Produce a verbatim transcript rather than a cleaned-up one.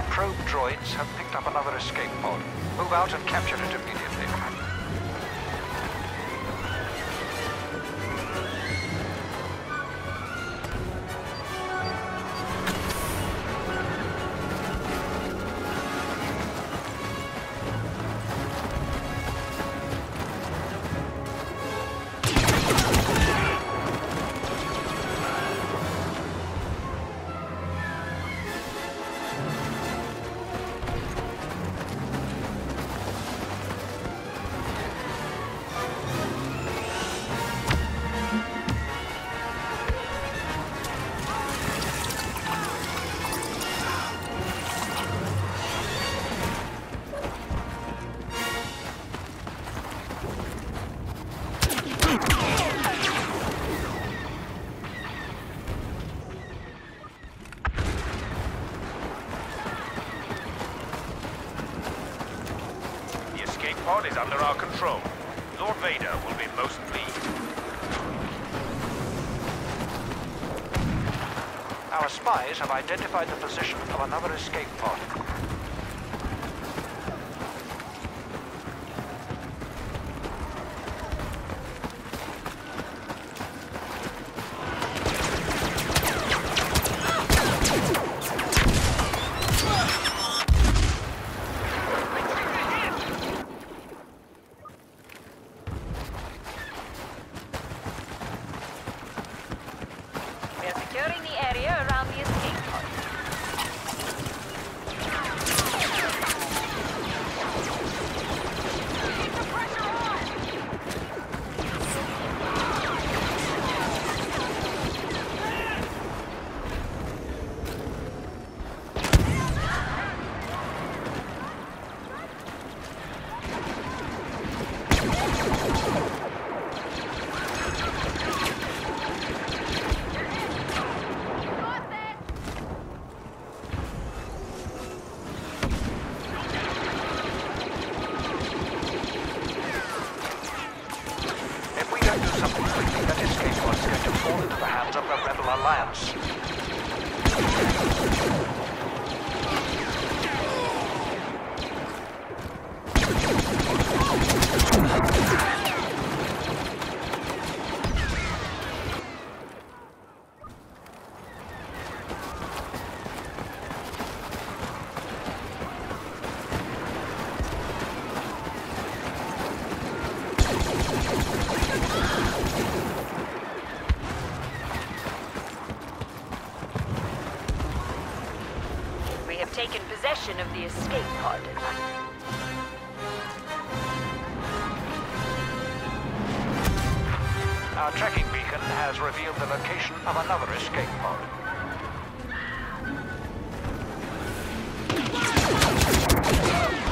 Our probe droids have picked up another escape pod. Move out and capture it immediately. Pod is under our control. Lord Vader will be most pleased. Our spies have identified the position of another escape pod. Securing the area around the escape pod. Keep the pressure on! Something quickly, that escape pod is going to fall into the hands of the Rebel Alliance. Taken possession of the escape pod. Our tracking beacon has revealed the location of another escape pod.